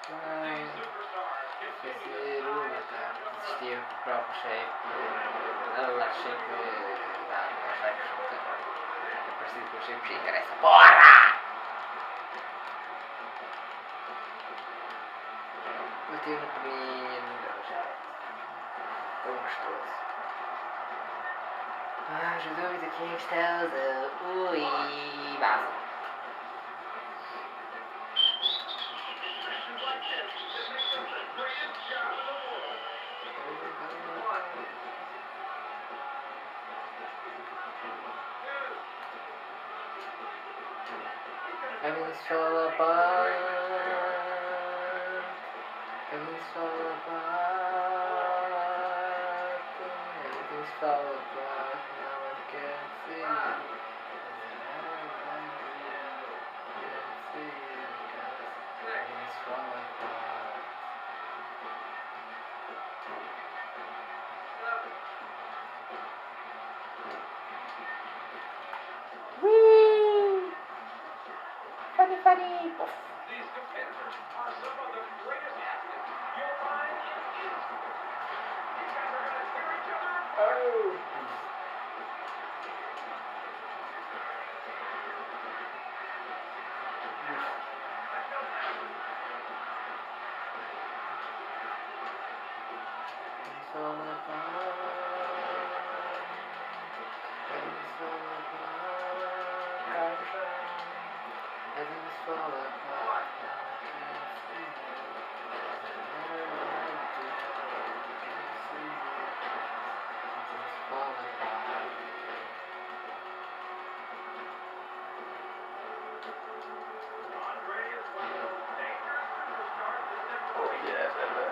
Fazer uma carta, desistir com o próprio chefe, anular chefe, anular chefe, é parecido com o chefe que interessa. Porra! Bateu no peninho, não deu jeito. Tão gostoso. Ah, já dúvida que é gostosa. Ui, vaza. Everything's fall apart. Everything's fall apart. Everything's fall apart. Now I can see. Everything's fall apart. Woo! Funny, funny. Poof. These competitors are some of the greatest athletes you'll find in industry. These guys are going to tear each other apart. Oh. Everything's fall apart. Everything's fall apart. Everything's fall apart. Andre is one of those dangerous superstars that never Oh yeah, baby.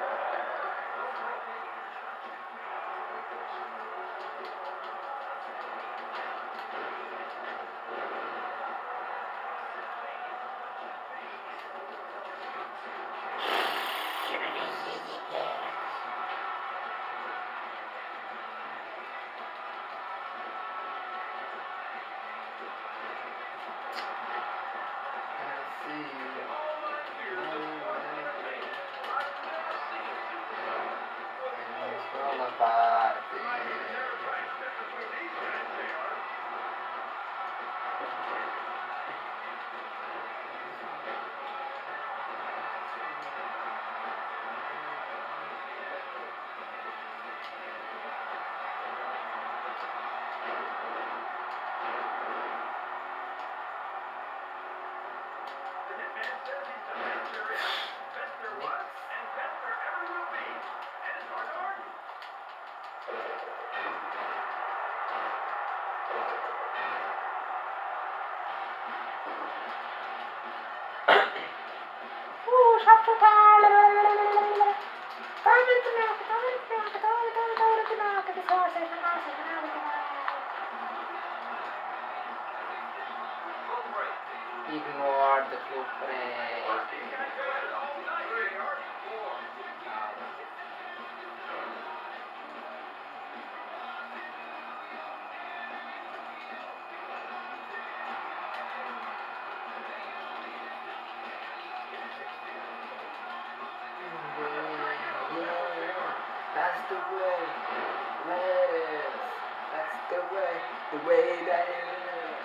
Ignore the footprint. That's the way, that's the way that it is.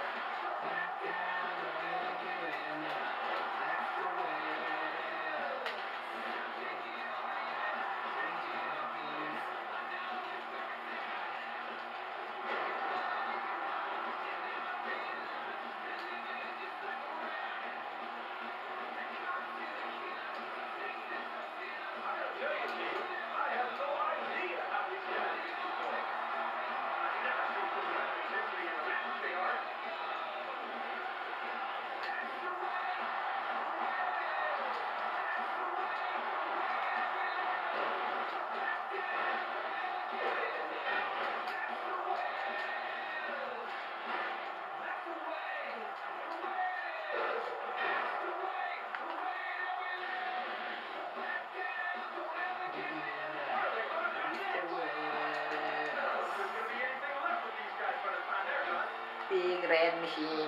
Big red machine.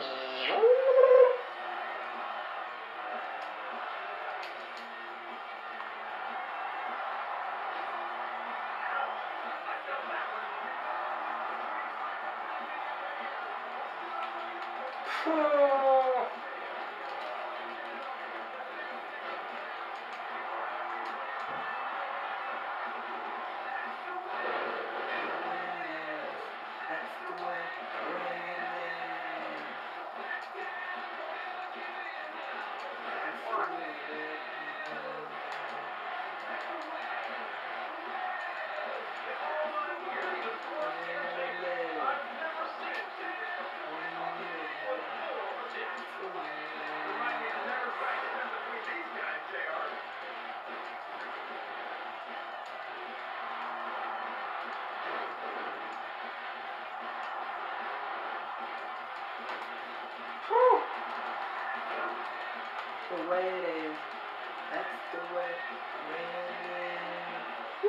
The way it is. That's the way it is. Woo!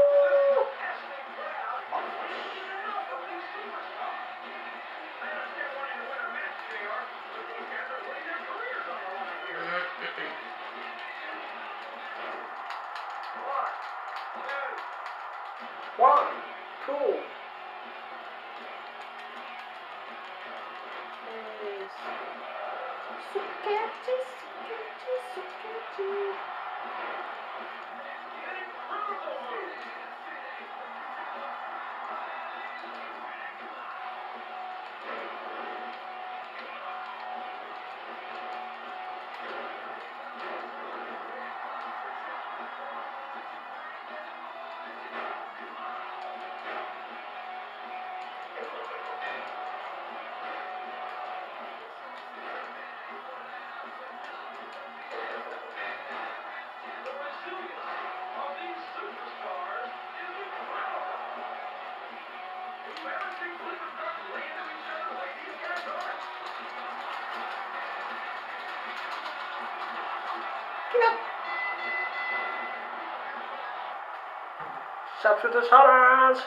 One, two. Sharpshooter challenge!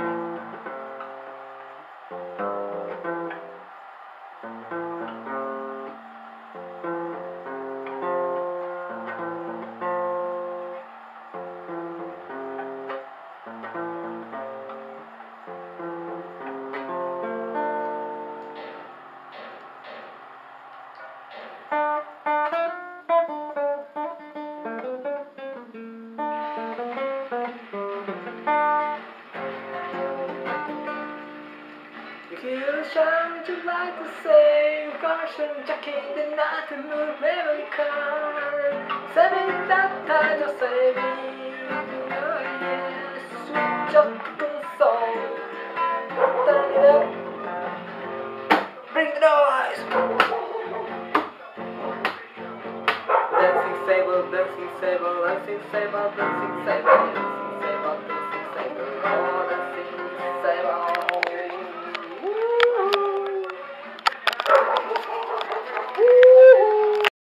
You shall would you like to say caution jacking the night to move every car saving that time of saving oh yes switch up the console turn it up bring the noise dancing sable dancing sable dancing sable dancing sable